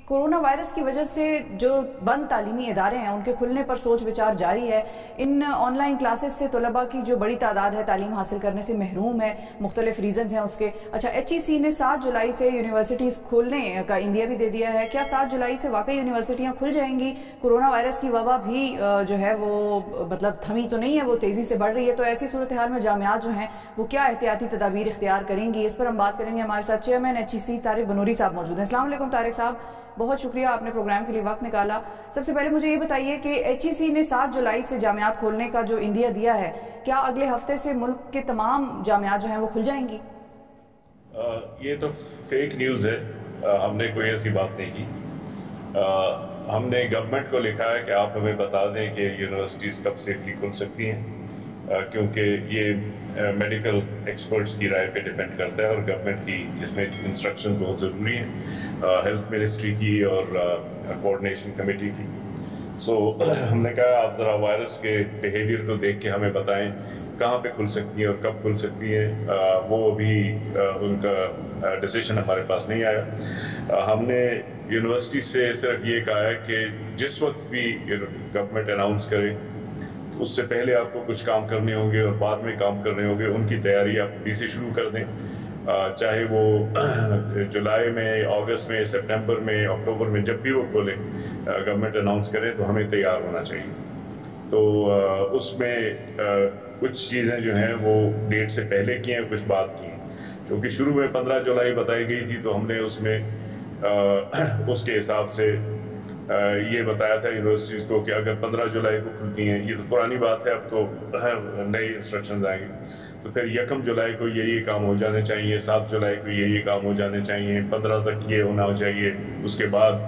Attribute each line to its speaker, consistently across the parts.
Speaker 1: Corona virus की वजह से जो बंद तालीमी इदारे हैं उनके खुलने पर सोच विचार जारी है। इन ऑनलाइन क्लासेस से तलबा की जो बड़ी तादाद है तालीम हासिल करने से महरूम है, मुख्तलिफ रीजन हैं उसके। अच्छा, HEC ने 7 जुलाई से यूनिवर्सिटीज़ खोलने का इंदिया भी दे दिया है। क्या 7 जुलाई से वाकई यूनिवर्सिटियाँ खुल जाएंगी? कोरोना वायरस की वबा भी जो है वो मतलब थमी तो नहीं है, वो तेज़ी से बढ़ रही है। तो ऐसी सूरत हाल में जामियात जो हैं वो क्या एहतियाती तदाबीर इख्तियार करेंगी, इस पर हम बात करेंगे। हमारे साथ चेयरमैन HEC तारिक बनूरी साहब मौजूद हैं। अस्सलाम वालेकुम तारिक साहब, बहुत शुक्रिया आपने प्रोग्राम के लिए वक्त निकाला। सबसे पहले मुझे ये बताइए कि HEC ने 7 जुलाई से जामियात खोलने का जो इंदिया दिया है, क्या अगले हफ्ते से मुल्क के तमाम जामियात जो हैं वो खुल जाएंगी?
Speaker 2: ये तो फेक न्यूज़ है। हमने कोई ऐसी बात नहीं की। हमने गवर्नमेंट को लिखा है कि आप हमें बता दें कि यूनिवर्सिटीज़ कब सेफली खुल सकती हैं, क्योंकि ये मेडिकल एक्सपर्ट्स की राय पे डिपेंड करता है और गवर्नमेंट की इसमें इंस्ट्रक्शन बहुत ज़रूरी है, हेल्थ मिनिस्ट्री की और कोऑर्डिनेशन कमेटी की। सो हमने कहा आप ज़रा वायरस के बिहेवियर को देख के हमें बताएं कहाँ पे खुल सकती है और कब खुल सकती है। वो अभी उनका डिसीजन हमारे पास नहीं आया। हमने यूनिवर्सिटी से सिर्फ ये कहा है कि जिस वक्त भी गवर्नमेंट अनाउंस करे उससे पहले आपको कुछ काम करने होंगे और बाद में काम करने होंगे, उनकी तैयारी आप अभी से शुरू कर दें। चाहे वो जुलाई में, अगस्त में, सितंबर में, अक्टूबर में, जब भी वो खोले गवर्नमेंट अनाउंस करे तो हमें तैयार होना चाहिए। तो उसमें कुछ चीज़ें जो हैं वो डेट से पहले की हैं, कुछ बाद की हैं। क्योंकि शुरू में 15 जुलाई बताई गई थी तो हमने उसमें उसके हिसाब से ये बताया था यूनिवर्सिटीज़ को कि अगर 15 जुलाई को खुलती हैं, ये तो पुरानी बात है, अब तो नई इंस्ट्रक्शंस आएंगी। तो फिर 1 जुलाई को ये काम हो जाने चाहिए, 7 जुलाई को ये काम हो जाने चाहिए, 15 तक ये होना चाहिए। उसके बाद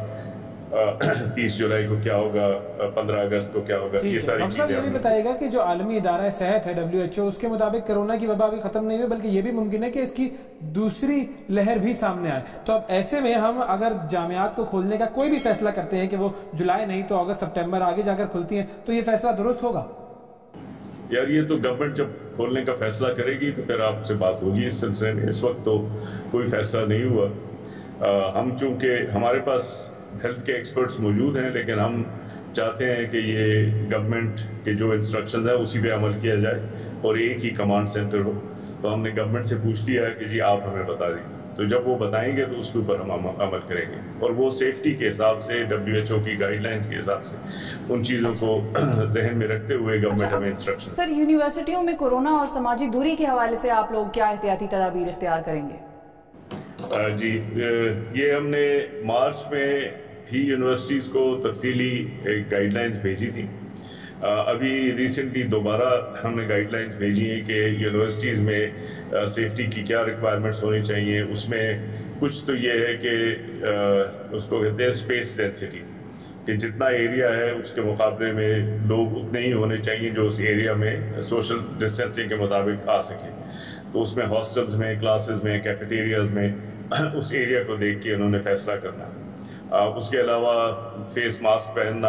Speaker 2: 30 जुलाई को क्या होगा, 15 अगस्त को क्या होगा, ये सारी चीजें।
Speaker 3: ये भी बताएगा कि जो आलमी इदारा सेहत है WHO, उसके मुताबिक कोरोना की वबा अभी खत्म नहीं हुई, बल्कि ये भी मुमकिन है कि इसकी दूसरी लहर भी सामने आए। तो अब ऐसे में हम अगर जामियात को खोलने का कोई भी फैसला करते हैं कि वो जुलाई नहीं तो अगस्त, सितंबर आगे जाकर खुलती हैं, तो ये फैसला दुरुस्त होगा?
Speaker 2: यार, ये तो गवर्नमेंट जब खोलने का फैसला करेगी तो फिर आपसे बात होगी इस सिलसिले में। इस वक्त तो कोई फैसला नहीं हुआ। हम चूंकि हमारे पास हेल्थ के एक्सपर्ट्स मौजूद हैं, लेकिन हम चाहते हैं कि ये गवर्नमेंट के जो इंस्ट्रक्शंस हैं उसी पे अमल किया जाए और एक ही कमांड सेंटर हो। तो हमने गवर्नमेंट से पूछ लिया है कि जी आप हमें बता दें, तो जब वो बताएंगे तो उसके ऊपर हम अमल करेंगे। और वो सेफ्टी के हिसाब से, WHO की गाइडलाइंस के हिसाब से, उन चीज़ों को जहन में रखते हुए गवर्नमेंट हमें इंस्ट्रक्शन।
Speaker 1: सर, यूनिवर्सिटियों में कोरोना और समाजी दूरी के हवाले से आप लोग क्या एहतियाती तदाबीर इख्तियार करेंगे?
Speaker 2: जी, ये हमने मार्च में भी यूनिवर्सिटीज़ को तफसीली एक गाइडलाइंस भेजी थी। अभी रिसेंटली दोबारा हमने गाइडलाइंस भेजी हैं कि यूनिवर्सिटीज़ में सेफ्टी की क्या रिक्वायरमेंट्स होनी चाहिए। उसमें कुछ तो ये है कि उसको कहते हैं स्पेस डेंसिटी, कि जितना एरिया है उसके मुकाबले में लोग उतने ही होने चाहिए जो उस एरिया में सोशल डिस्टेंसिंग के मुताबिक आ सके। तो उसमें हॉस्टल्स में, क्लासेस में, कैफेटेरियाज में उस एरिया को देख के उन्होंने फैसला करना। उसके अलावा फेस मास्क पहनना,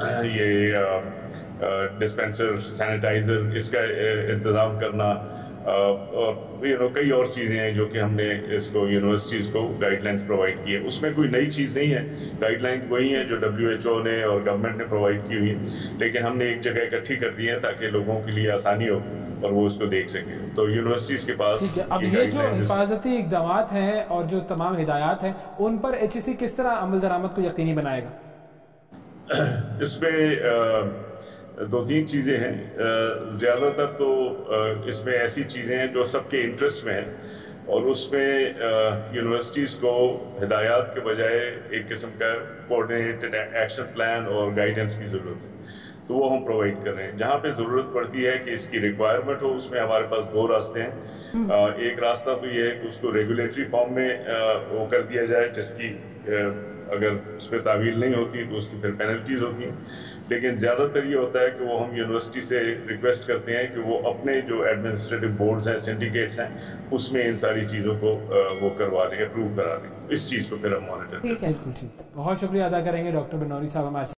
Speaker 2: ये डिस्पेंसर, सैनिटाइजर, इसका इंतज़ाम करना, और कई और चीज़ें हैं जो कि हमने इसको यूनिवर्सिटीज़ को गाइडलाइंस प्रोवाइड की है। उसमें कोई नई चीज़ नहीं है, गाइडलाइंस वही हैं जो WHO ने और गवर्नमेंट ने प्रोवाइड की हुई है, लेकिन हमने एक जगह इकट्ठी कर दी है ताकि लोगों के लिए आसानी हो और वो उसको देख सकें। तो यूनिवर्सिटीज़ के पास
Speaker 3: अब ये जो हिफाजती इक़दाम हैं और जो तमाम हिदायत हैं, उन पर HEC किस तरह अमल दरामद को यकीनी बनाएगा?
Speaker 2: इसमें 2-3 चीज़ें हैं। ज़्यादातर तो इसमें ऐसी चीज़ें हैं जो सबके इंटरेस्ट में हैं, और उसमें यूनिवर्सिटीज़ को हिदायत के बजाय एक किस्म का कोऑर्डिनेटेड एक्शन प्लान और गाइडेंस की ज़रूरत है। तो वो हम प्रोवाइड कर रहे हैं। जहाँ पे ज़रूरत पड़ती है कि इसकी रिक्वायरमेंट हो, उसमें हमारे पास 2 रास्ते हैं। एक रास्ता तो ये है कि उसको रेगुलेटरी फॉर्म में वो कर दिया जाए, जिसकी अगर उस पर तावील नहीं होती तो उसकी फिर पेनल्टीज होती हैं। लेकिन ज़्यादातर ये होता है कि वो हम यूनिवर्सिटी से रिक्वेस्ट करते हैं कि वो अपने जो एडमिनिस्ट्रेटिव बोर्ड्स हैं, सिंडिकेट्स हैं, उसमें इन सारी चीज़ों को वो करवा लें, अप्रूव करा लें। इस चीज़ को फिर हम मॉनिटर करें।
Speaker 3: बहुत शुक्रिया अदा करेंगे डॉक्टर बनूरी साहब हमारे